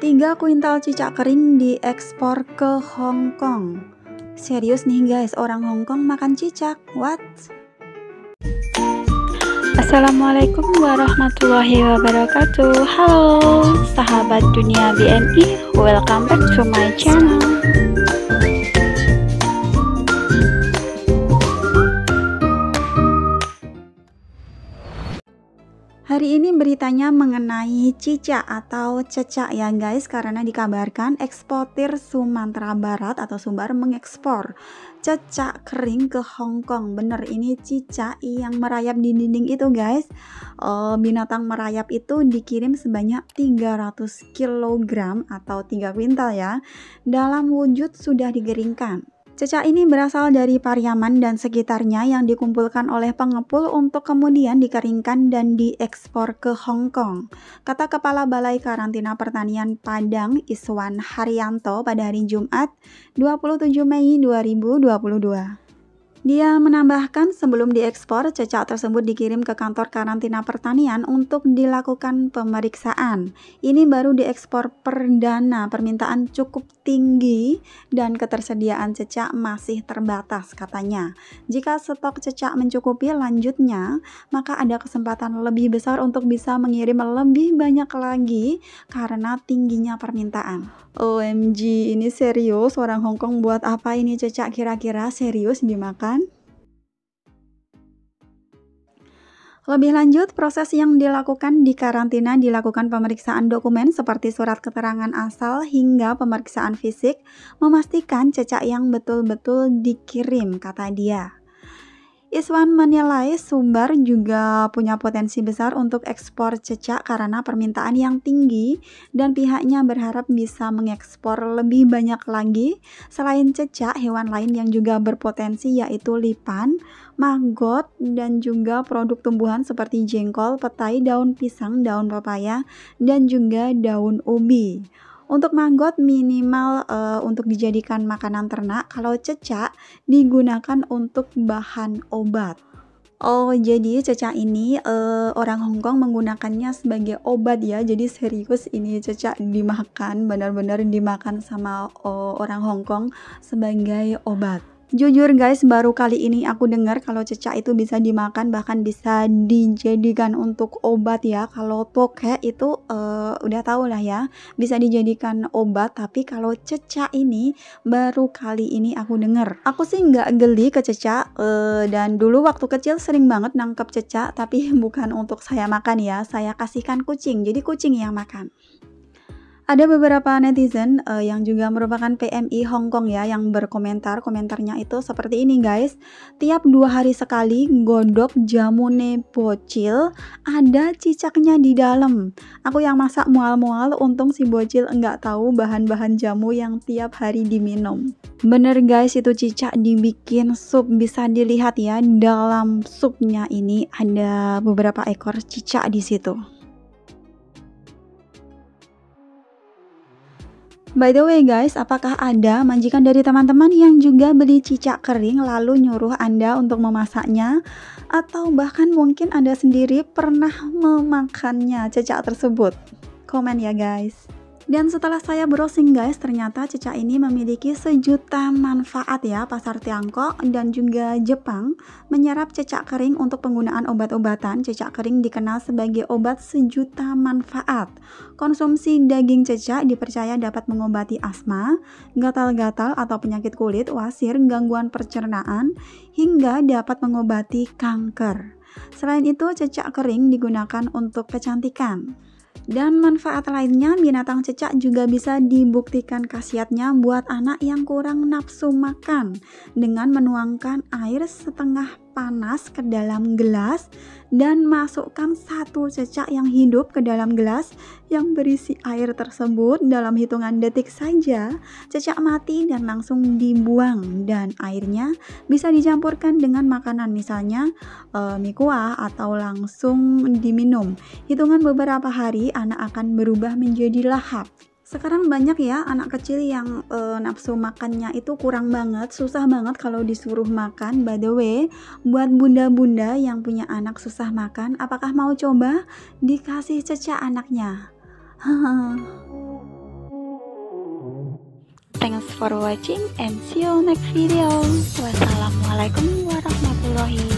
3 kuintal cicak kering diekspor ke Hong Kong. Serius nih guys, orang Hong Kong makan cicak? What? Assalamualaikum warahmatullahi wabarakatuh. Halo sahabat dunia BMI, welcome back to my channel. Hari ini beritanya mengenai cicak atau cecak ya guys, karena dikabarkan eksportir Sumatera Barat atau Sumbar mengekspor cecak kering ke Hong Kong. Bener, ini cicak yang merayap di dinding itu guys. Binatang merayap itu dikirim sebanyak 300 kg atau 3 kuintal ya, dalam wujud sudah digeringkan. Cecak ini berasal dari Pariaman dan sekitarnya yang dikumpulkan oleh pengepul untuk kemudian dikeringkan dan diekspor ke Hong Kong, kata Kepala Balai Karantina Pertanian Padang Iswan Haryanto pada hari Jumat 27 Mei 2022. Dia menambahkan sebelum diekspor, cecak tersebut dikirim ke kantor karantina pertanian untuk dilakukan pemeriksaan. Ini baru diekspor perdana, permintaan cukup tinggi dan ketersediaan cecak masih terbatas katanya. Jika stok cecak mencukupi lanjutnya, maka ada kesempatan lebih besar untuk bisa mengirim lebih banyak lagi karena tingginya permintaan. OMG, ini serius orang Hong Kong buat apa ini cecak kira-kira? Serius dimakan? Lebih lanjut, proses yang dilakukan di karantina dilakukan pemeriksaan dokumen seperti surat keterangan asal hingga pemeriksaan fisik, memastikan cecak yang betul-betul dikirim, kata dia. Iswan menilai Sumbar juga punya potensi besar untuk ekspor cecak karena permintaan yang tinggi dan pihaknya berharap bisa mengekspor lebih banyak lagi. Selain cecak, hewan lain yang juga berpotensi yaitu lipan, maggot, dan juga produk tumbuhan seperti jengkol, petai, daun pisang, daun pepaya, dan juga daun ubi. Untuk maggot minimal untuk dijadikan makanan ternak, kalau cecak digunakan untuk bahan obat. Oh, jadi cecak ini orang Hong Kong menggunakannya sebagai obat ya. Jadi serius ini cecak dimakan, benar-benar dimakan sama orang Hong Kong sebagai obat. Jujur guys, baru kali ini aku dengar kalau cecak itu bisa dimakan, bahkan bisa dijadikan untuk obat ya. Kalau tokek itu udah tau lah ya, bisa dijadikan obat, tapi kalau cecak ini baru kali ini aku dengar. Aku sih nggak geli ke cecak, dan dulu waktu kecil sering banget nangkep cecak, tapi bukan untuk saya makan ya, saya kasihkan kucing, jadi kucing yang makan. Ada beberapa netizen yang juga merupakan PMI Hong Kong ya, yang komentarnya itu seperti ini guys. Tiap 2 hari sekali godok jamune bocil, ada cicaknya di dalam. Aku yang masak mual-mual, untung si bocil enggak tahu bahan-bahan jamu yang tiap hari diminum. Bener guys, itu cicak dibikin sup, bisa dilihat ya dalam supnya ini ada beberapa ekor cicak di situ. By the way guys, apakah ada majikan dari teman-teman yang juga beli cicak kering lalu nyuruh Anda untuk memasaknya? Atau bahkan mungkin Anda sendiri pernah memakannya cicak tersebut? Komen ya guys. Dan setelah saya browsing guys, ternyata cicak ini memiliki sejuta manfaat ya. Pasar Tiongkok dan juga Jepang menyerap cicak kering untuk penggunaan obat-obatan. Cicak kering dikenal sebagai obat sejuta manfaat. Konsumsi daging cicak dipercaya dapat mengobati asma, gatal-gatal atau penyakit kulit, wasir, gangguan pencernaan, hingga dapat mengobati kanker. Selain itu, cicak kering digunakan untuk kecantikan. Dan manfaat lainnya, binatang cecak juga bisa dibuktikan khasiatnya buat anak yang kurang nafsu makan dengan menuangkan air setengah panas ke dalam gelas dan masukkan 1 cecak yang hidup ke dalam gelas yang berisi air tersebut. Dalam hitungan detik saja cecak mati dan langsung dibuang, dan airnya bisa dicampurkan dengan makanan, misalnya mie kuah, atau langsung diminum. Hitungan beberapa hari anak akan berubah menjadi lahap. Sekarang banyak ya anak kecil yang nafsu makannya itu kurang banget, susah banget kalau disuruh makan. By the way, buat bunda-bunda yang punya anak susah makan, apakah mau coba dikasih cecak anaknya? Thanks for watching and see you next video. Wassalamualaikum warahmatullahi